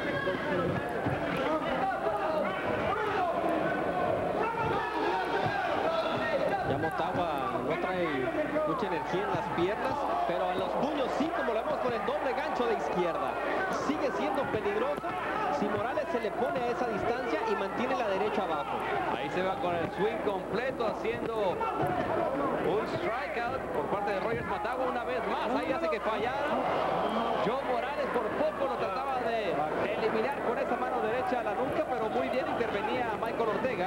Ya Motagua no trae mucha energía en las piernas, pero en los puños sí, como lo vemos con el doble gancho de izquierda. Sigue siendo peligroso si Morales se le pone a esa distancia y mantiene la derecha abajo. Ahí se va con el swing completo, haciendo un strikeout por parte de Rogers Motagua una vez más. Ahí hace que fallara. Joe Morales por poco lo trataba de eliminar con esa mano derecha a la nuca, pero muy bien intervenía Michael Ortega.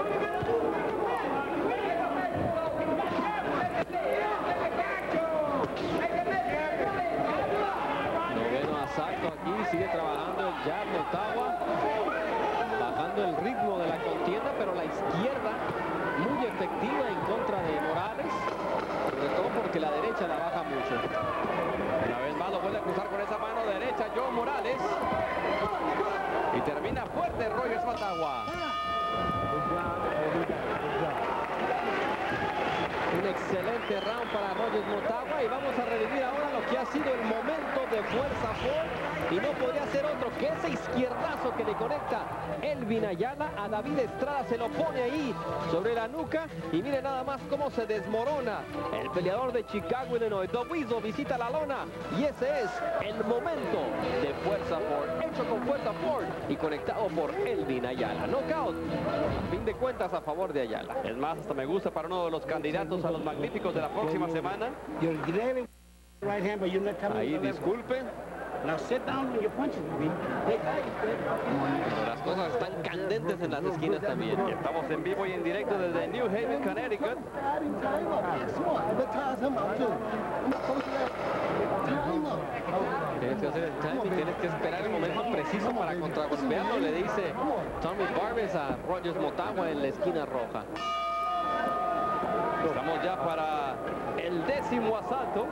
Noveno asalto aquí, sigue trabajando el jab Motagua, bajando el ritmo de la contienda, pero la izquierda muy efectiva en contra de Morales, sobre todo porque la derecha la baja mucho. Una vez más lo vuelve a cruzar con esa mano derecha Joe Morales y termina fuerte Rogers Motagua. Un excelente round para Rogers Motagua y vamos a revivir ahora lo que ha sido el momento de fuerza Ford y no podría ser otro que ese izquierdazo que le conecta Elvin Ayala a David Estrada, se lo pone ahí sobre la nuca y mire nada más cómo se desmorona el peleador de Chicago, Illinois. The Weasel visita la lona y ese es el momento de fuerza Ford, hecho con fuerza Ford y conectado por Elvin Ayala. Knockout, a fin de cuentas a favor de Ayala. Es más, hasta me gusta para uno de los candidatos a los magníficos de la próxima semana. Ahí disculpe. Las cosas están candentes en las esquinas también. Estamos en vivo y en directo desde New Haven, Connecticut. Tienes que hacer el timing, tienes que esperar el momento preciso para contragolpearlo, le dice Tommy Barbers a Rogers Motagua en la esquina roja. Estamos ya para el 10º asalto.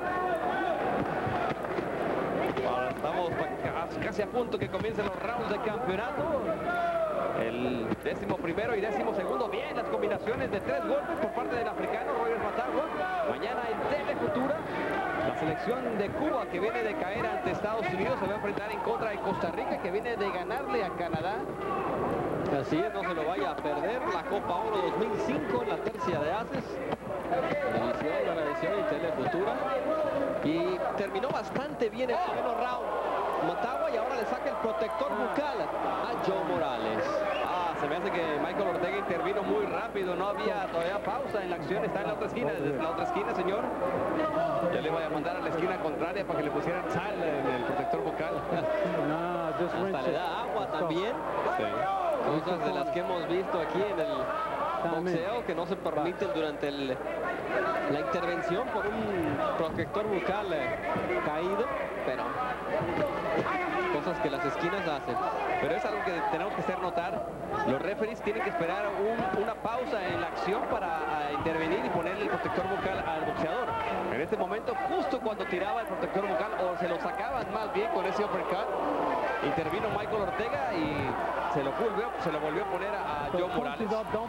Ahora estamos casi a punto que comiencen los rounds de campeonato. El 11º y 12º. Bien, las combinaciones de 3 golpes por parte del africano Rogers Motagua. Mañana en Telefutura, la selección de Cuba, que viene de caer ante Estados Unidos, se va a enfrentar en contra de Costa Rica, que viene de ganarle a Canadá. Así es, no se lo vaya a perder. La Copa Oro 2005 en la tercia de Aces. Edición, la edición y Telefutura. Y terminó bastante bien el noveno round Motagua y ahora le saca el protector bucal a Joe Morales. Se me hace que Michael Ortega intervino muy rápido, no había todavía pausa en la acción, está en la otra esquina, desde la otra esquina, señor. Ya le voy a mandar a la esquina contraria para que le pusieran sal en el protector bucal. Hasta le da agua también. Sí. Cosas de las que hemos visto aquí en el boxeo que no se permiten durante la intervención por un protector bucal caído, pero cosas que las esquinas hacen. Pero es algo que tenemos que hacer notar. Los referees tienen que esperar una pausa en la acción para intervenir y ponerle el protector bucal al boxeador. En este momento, justo cuando tiraba el protector bucal, o se lo sacaban más bien con ese uppercut, intervino Michael Ortega y se lo volvió a poner a Joe Morales.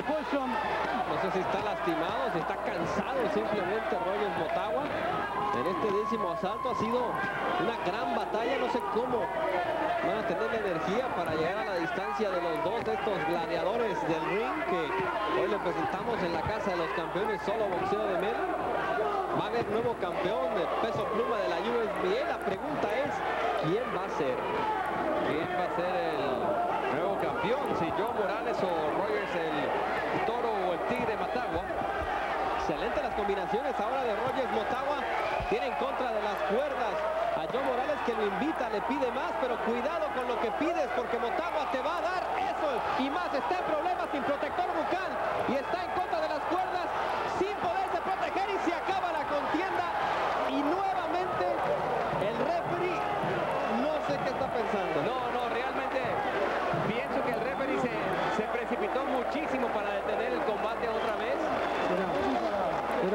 No sé si está lastimado, si está cansado simplemente Rogers Motagua. En este 10º asalto ha sido una gran batalla, no sé cómo van a tener la energía para llegar a la distancia de los dos de estos gladiadores del ring que hoy le presentamos en la Casa de los Campeones Solo Boxeo de Melo. Va a haber nuevo campeón de peso pluma de la USBA. La pregunta es, ¿quién va a ser? ¿Quién va a ser el nuevo campeón? Si Joe Morales o Rogers el Toro o el Tigre Motagua. Excelente las combinaciones ahora de Rogers Motagua. Tiene en contra de las cuerdas a Joe Morales, que lo invita, le pide más, pero cuidado con lo que pides porque Motagua te va a dar eso y más. Está en problemas sin protector bucal y está en contra de las cuerdas sin poderse proteger y se acaba la contienda y nuevamente el referee no sé qué está pensando. No, realmente pienso que el referee se precipitó muchísimo para detener el combate otra vez.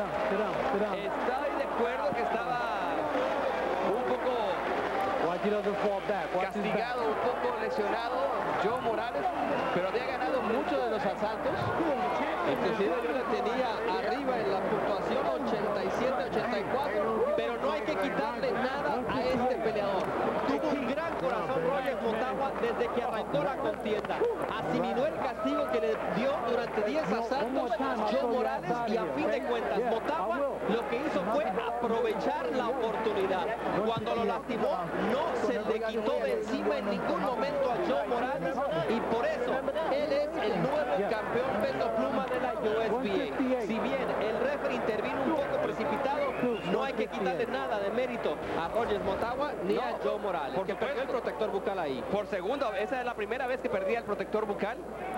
Estoy de acuerdo que estaba un poco castigado, un poco lesionado Joe Morales, pero había ganado muchos de los asaltos. Inclusive yo le tenía arriba en la puntuación 87-84, pero no hay que quitarle nada a este peleador. Tuvo un gran corazón Rogers Motagua desde que arrancó la contienda. Asimiló el castigo que le dio durante 10 asaltos Joe Morales y a fin de cuentas Motagua lo que hizo fue aprovechar la oportunidad. Cuando lo lastimó no se le quitó de encima en ningún momento a Joe Morales y por eso él es el nuevo campeón peso pluma de la USBA. Si bien el referee intervino un poco precipitado, no hay que quitarle nada de mérito a Rogers Motagua ni a Joe Morales, porque perdió el protector bucal ahí. Por segundo, esa es la primera vez que perdía el protector bucal.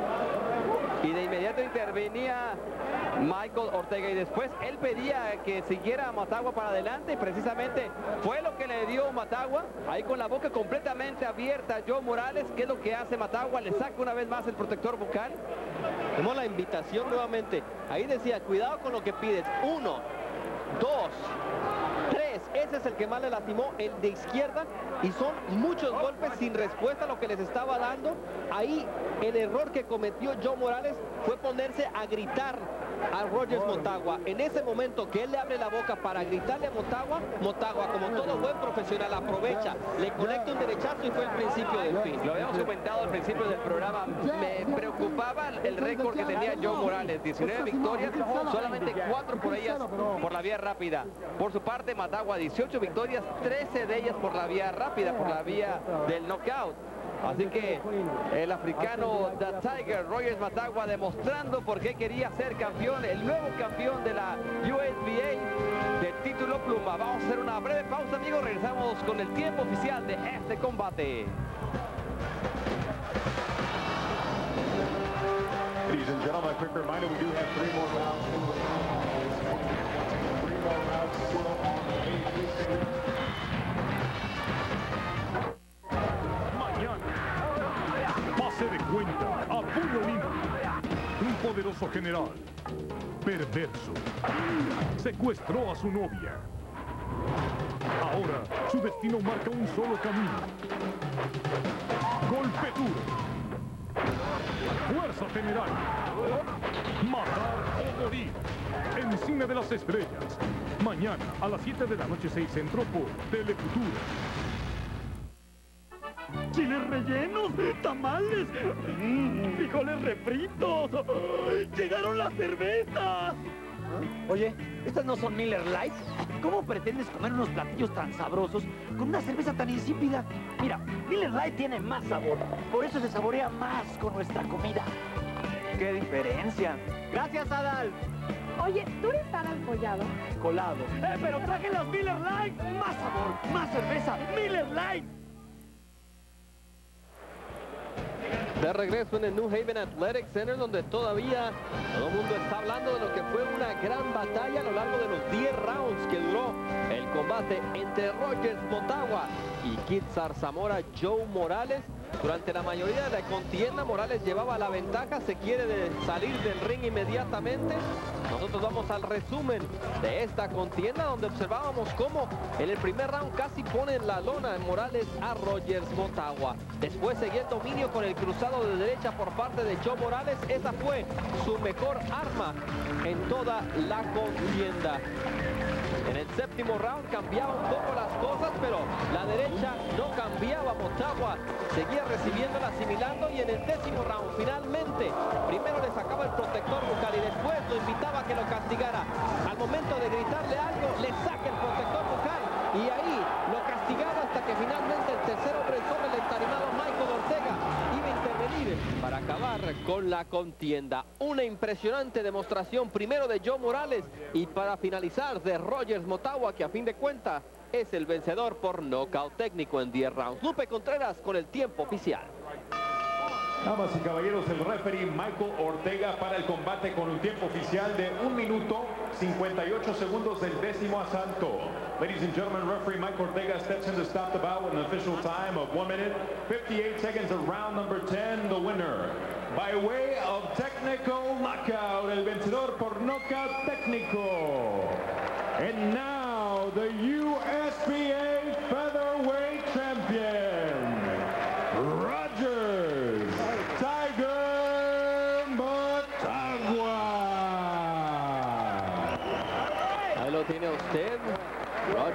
Y de inmediato intervenía Michael Ortega y después él pedía que siguiera a Motagua para adelante y precisamente fue lo que le dio Motagua, ahí con la boca completamente abierta a Joe Morales. ¿Qué es lo que hace Motagua? Le saca una vez más el protector bucal. Tomó la invitación nuevamente, ahí decía, cuidado con lo que pides. 1, 2, 3, ese es el que más le lastimó, el de izquierda, y son muchos golpes sin respuesta a lo que les estaba dando. Ahí el error que cometió Joe Morales fue ponerse a gritar a Rogers Motagua. En ese momento que él le abre la boca para gritarle a Motagua, Motagua, como todo buen profesional, aprovecha, le conecta un derechazo y fue el principio del fin. Lo habíamos comentado al principio del programa, me preocupaba el récord que tenía Joe Morales, 19 victorias, solamente 4 por ellas por la vía rápida. Por su parte Motagua, 18 victorias, 13 de ellas por la vía rápida, por la vía del knockout. Así que el africano The Tiger, Rogers Motagua, demostrando por qué quería ser campeón, el nuevo campeón de la USBA de título pluma. Vamos a hacer una breve pausa, amigos. Regresamos con el tiempo oficial de este combate. Ladies and gentlemen, a quick reminder, we do have 3 more rounds. 3 more rounds still on the Pase de cuenta a puño limpio. Un poderoso general, perverso, secuestró a su novia. Ahora su destino marca un solo camino. Golpe duro. Fuerza temeraria. Matar o morir. En Cine de las Estrellas. Mañana a las 7 de la noche, 6 Centro por Telefuturo. Chiles rellenos, tamales, frijoles refritos. ¡Llegaron las cervezas! Oye, ¿estas no son Miller Lite? ¿Cómo pretendes comer unos platillos tan sabrosos con una cerveza tan insípida? Mira, Miller Lite tiene más sabor, por eso se saborea más con nuestra comida. ¡Qué diferencia! ¡Gracias, Adal! Oye, ¿tú eres tan alcoholado? Colado. ¡Pero traje las Miller Lite! ¡Más sabor, más cerveza! ¡Miller Lite! De regreso en el New Haven Athletic Center, donde todavía todo el mundo está hablando de lo que fue una gran batalla a lo largo de los 10 rounds que duró el combate entre Rogers Motagua y Kid Zarzamora Joe Morales. Durante la mayoría de la contienda Morales llevaba la ventaja, se quiere salir del ring inmediatamente. Nosotros vamos al resumen de esta contienda, donde observábamos cómo en el primer round casi pone en la lona Morales a Rogers Motagua. Después seguía el dominio con el cruzado de derecha por parte de Joe Morales. Esa fue su mejor arma en toda la contienda. En el séptimo round cambiaba un poco las cosas, pero la derecha no cambiaba. Motagua seguía recibiéndola, asimilando, y en el décimo round finalmente primero le sacaba el protector bucal y después lo invitaba a que lo castigara. Al momento de gritarle algo, le saca el protector bucal y ahí lo castigaba hasta que finalmente el tercer hombre sobre el entarimado Michael Ortega iba a intervenir para acabar con la contienda. Una impresionante demostración primero de Joe Morales y para finalizar de Rogers Motagua, que a fin de cuentas es el vencedor por nocaut técnico en 10 rounds. Lupe Contreras con el tiempo oficial. Damas y caballeros, el referee Michael Ortega para el combate con un tiempo oficial de 1 minuto 58 segundos del décimo asalto. Ladies and gentlemen, referee Michael Ortega steps in to stop the bout with an official time of 1 minute 58 seconds of round number 10. The winner by way of technical knockout, el vencedor por knockout técnico. And now the USBA featherweight champion,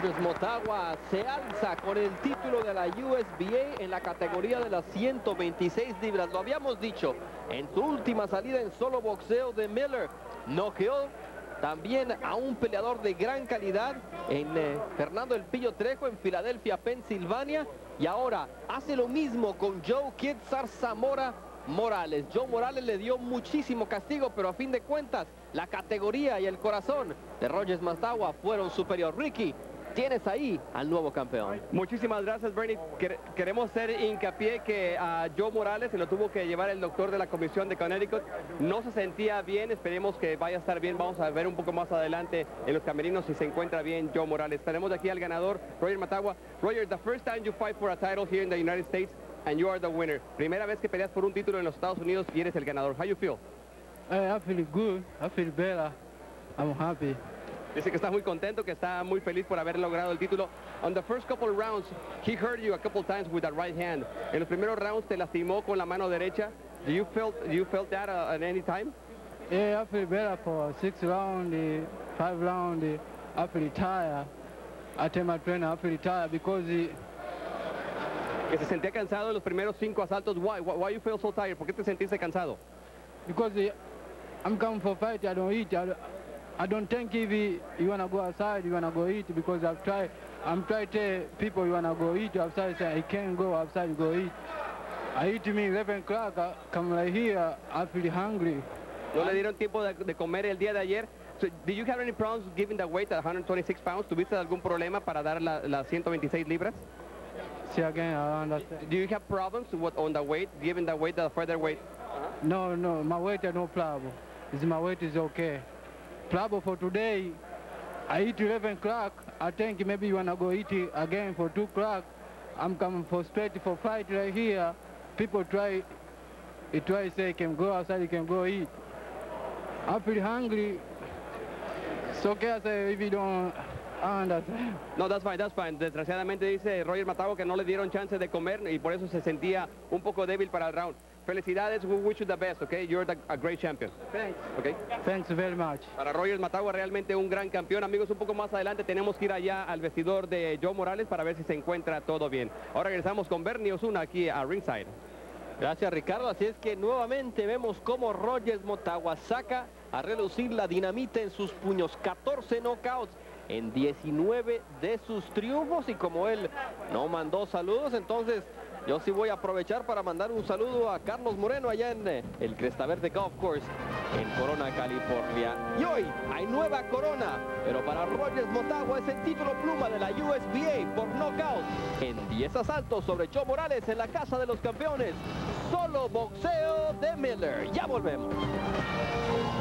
Rogers Motagua se alza con el título de la USBA en la categoría de las 126 libras. Lo habíamos dicho, en su última salida en solo boxeo de Miller, noqueó también a un peleador de gran calidad en Fernando El Pillo Trejo en Filadelfia, Pensilvania. Y ahora hace lo mismo con Joe Kid Zarzamora Morales. Joe Morales le dio muchísimo castigo, pero a fin de cuentas la categoría y el corazón de Rogers Motagua fueron superior. Ricky, tienes ahí al nuevo campeón. Muchísimas gracias, Bernie. Queremos hacer hincapié que a Joe Morales se lo tuvo que llevar el doctor de la comisión de Connecticut. No se sentía bien, esperemos que vaya a estar bien. Vamos a ver un poco más adelante en los camerinos si se encuentra bien Joe Morales. Tenemos aquí al ganador, Roger Motagua. Roger, the first time you fight for a title here in the United States and you are the winner. Primera vez que peleas por un título en los Estados Unidos y eres el ganador. How you feel? I feel good. I feel better. I'm happy. Dice que está muy contento, que está muy feliz por haber logrado el título. On the first couple of rounds, he hurt you a couple times with that right hand. En los primeros rounds te lastimó con la mano derecha. Do you felt that at any time? Yeah, I feel better for 6 rounds, 5 rounds. I feel tired. I tell my trainer I feel tired because que se sentía cansado en los primeros 5 asaltos. Why you feel so tired? ¿Por qué te sentiste cansado? Because I'm coming for fight. I don't eat. I don't think if you wanna go outside, you wanna go eat, because I'm trying to tell people you wanna go eat outside, say I can't go outside, go eat. I eat me 11 o'clock, I come right here, I feel hungry. No le dieron tiempo de comer el día de ayer. So, did you have any problems giving the weight at 126 pounds? ¿Tuviste algún problema para dar las 126 libras? See again, I understand. Do you have problems on the weight, giving the weight, the further weight? No, my weight is no problem. My weight is okay. Problem for today, I eat 11 o'clock. I think maybe you wanna go eat again for 2 o'clock. I'm coming for straight for fight right here. People try say can go outside, you can go eat. I feel hungry. It's okay, I say if you don't understand. No, that's fine. Desgraciadamente dice Roger Motagua que no le dieron chance de comer y por eso se sentía un poco débil para el round. Felicidades, we wish you the best, okay? You're a great champion. Thanks. Okay? Thanks very much. Para Roger Motagua, realmente un gran campeón. Amigos, un poco más adelante tenemos que ir allá al vestidor de Joe Morales para ver si se encuentra todo bien. Ahora regresamos con Bernie Osuna aquí a ringside. Gracias, Ricardo. Así es que nuevamente vemos cómo Rogers Motagua saca a relucir la dinamita en sus puños. 14 knockouts en 19 de sus triunfos, y como él no mandó saludos, entonces yo sí voy a aprovechar para mandar un saludo a Carlos Moreno allá en el Cresta Verde Golf Course en Corona, California. Y hoy hay nueva corona, pero para Rogers Motagua es el título pluma de la USBA por knockout en 10 asaltos sobre Joe Morales en la Casa de los Campeones. Solo boxeo de Miller. Ya volvemos.